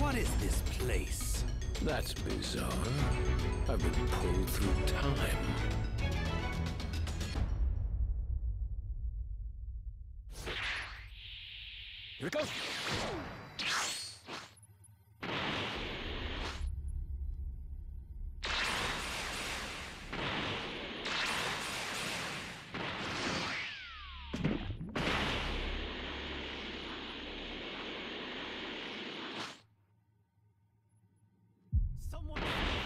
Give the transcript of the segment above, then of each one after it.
What is this place? That's bizarre. I've been pulled through time. Here it goes! Someone...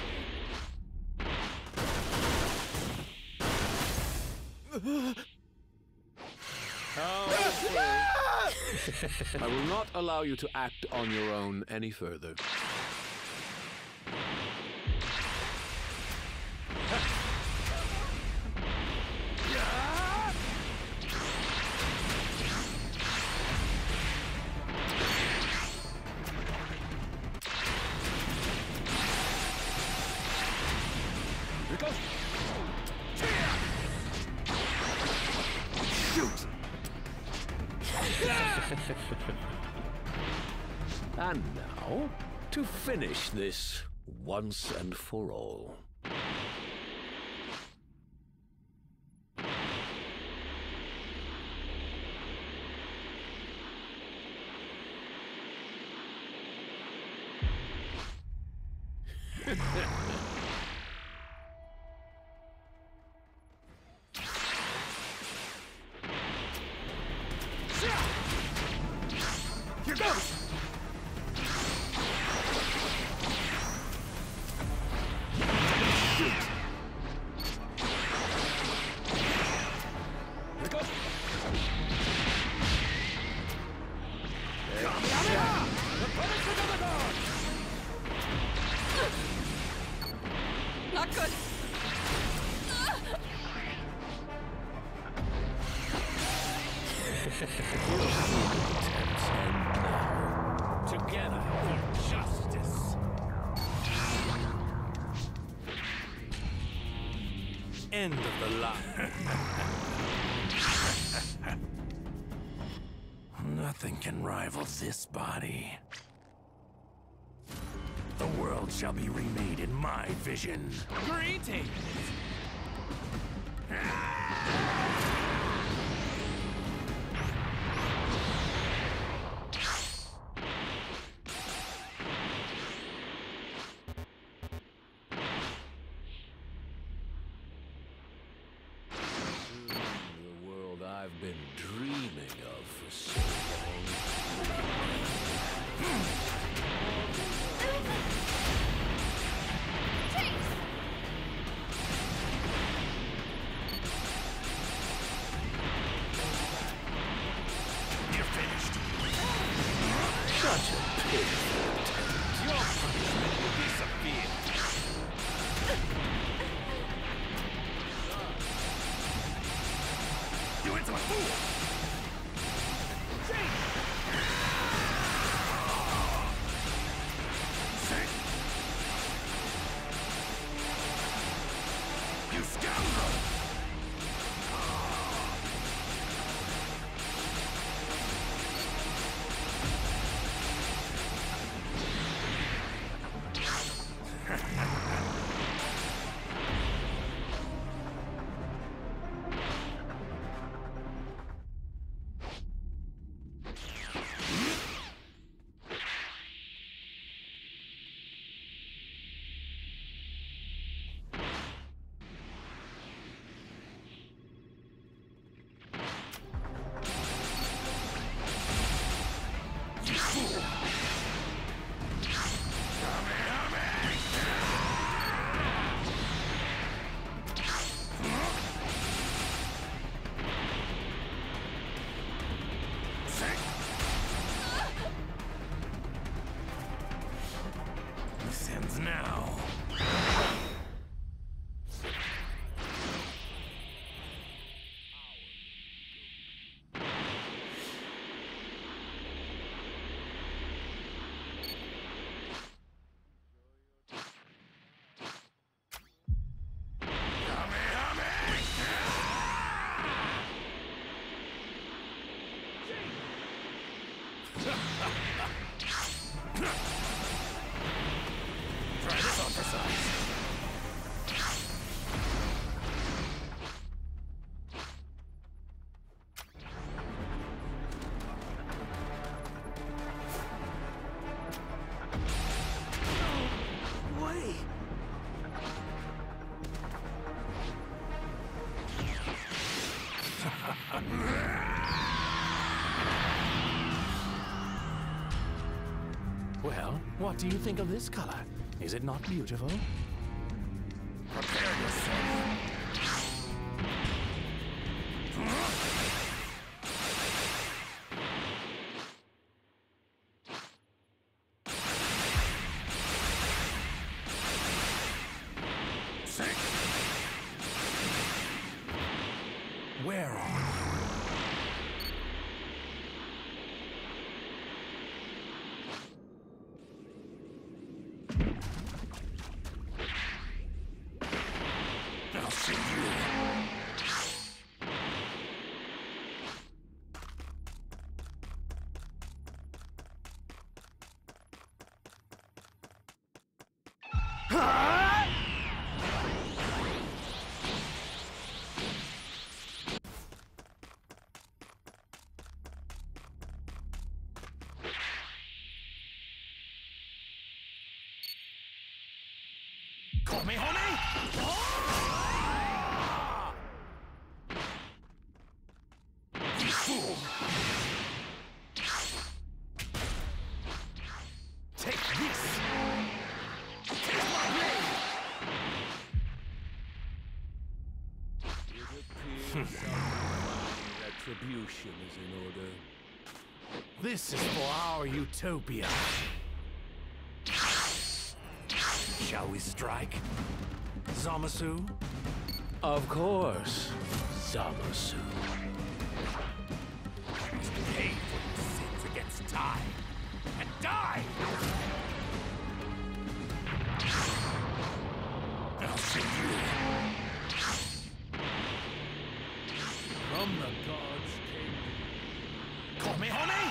I will not allow you to act on your own any further. Here it goes! Shoot! And now, to finish this once and for all. Here goes! Shoot! Here it goes! Kamehameha! The punishment of the gods! Not good. Together for justice. End of the line. Nothing can rival this body. The world shall be remade in my vision. Greetings! The world I've been dreaming of for so long. You're finished. Such a pitiful attempt. Your punishment will disappear. You into a fool! You scoundrel! This ends now. Well, what do you think of this color? Is it not beautiful? Prepare yourself. Where are you? I'll see you. Call me, homie! You fool! Take this! Take my blade! It appears retribution is in order. This is for our utopia. Shall we strike? Zamasu? Of course, Zamasu. You must pay for your sins against time. And die! I'll see you. From the gods came. Call me, homie!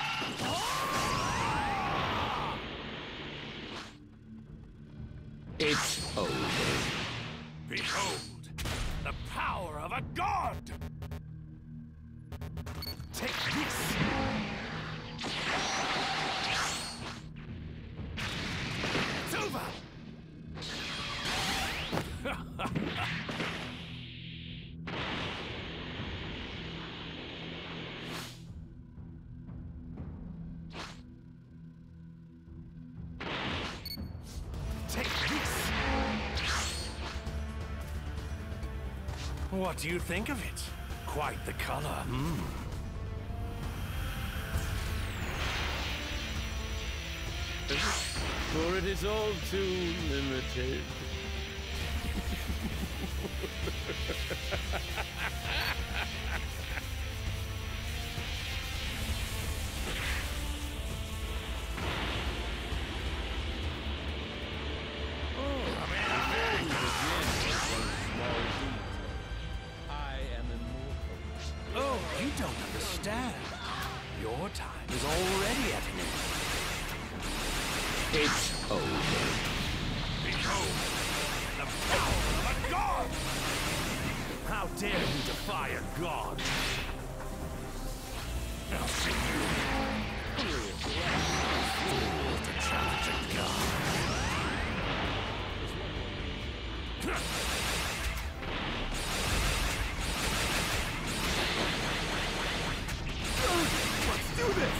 It's over. Behold, the power of a god! Take this! It's over! Take this! What do you think of it? Quite the color, hmm? For it is all too limited. Oh, you don't understand. Your time is already at an end. It's over. Behold, the power of a god! How dare you defy a god? I'll see you. Fool to challenge a god. Let's do this!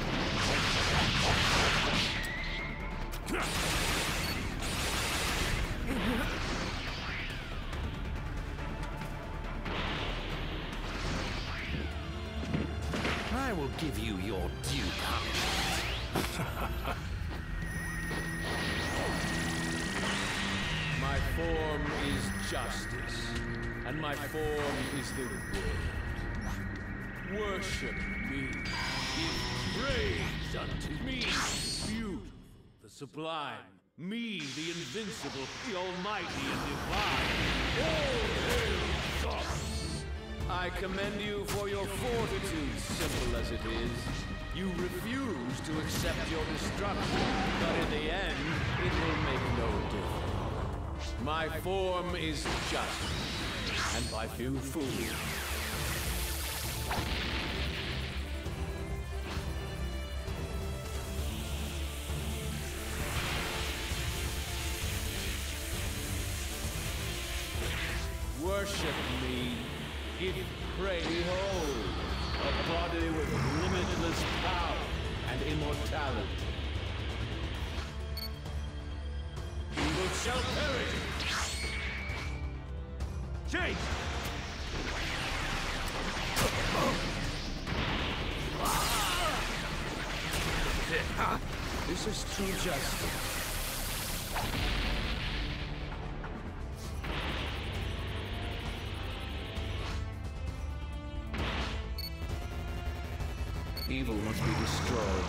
I will give you your due punishment. My form is justice, and my form is the world. Worship me, give praise unto me, the beautiful, the sublime, me, the invincible, the almighty and divine. All hail Zamasu! I commend you for your fortitude, simple as it is. You refuse to accept your destruction, but in the end, it will make no difference. My form is just, and by few fools. Worship me, give praise. Behold, a body with limitless power and immortality. shall perish! Jake! This is it, huh? This is true justice. Evil must be destroyed.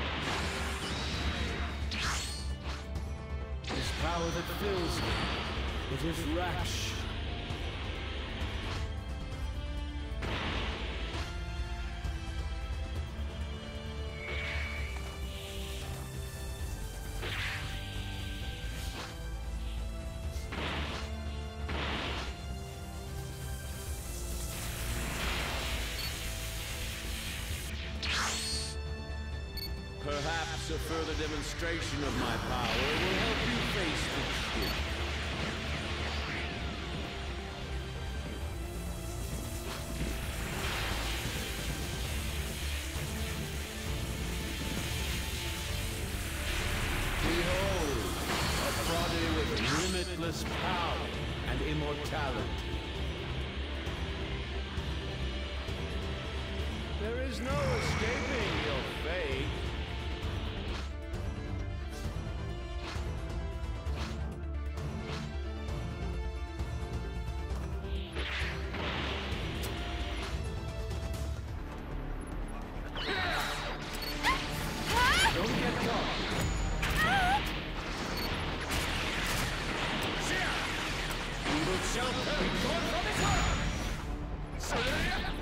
This power that fills me, it is rash. Perhaps a further demonstration of my power will help you face the truth. Behold, a body with limitless power and immortality. There is no escaping your fate. Don't get caught. Evil shall perish. Going from his heart.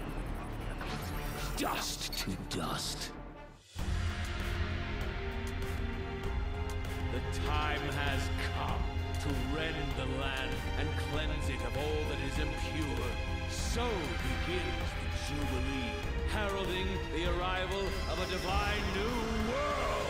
Dust to dust. The time has come to rend the land and cleanse it of all that is impure. So begins the Jubilee, heralding the arrival of a divine new world.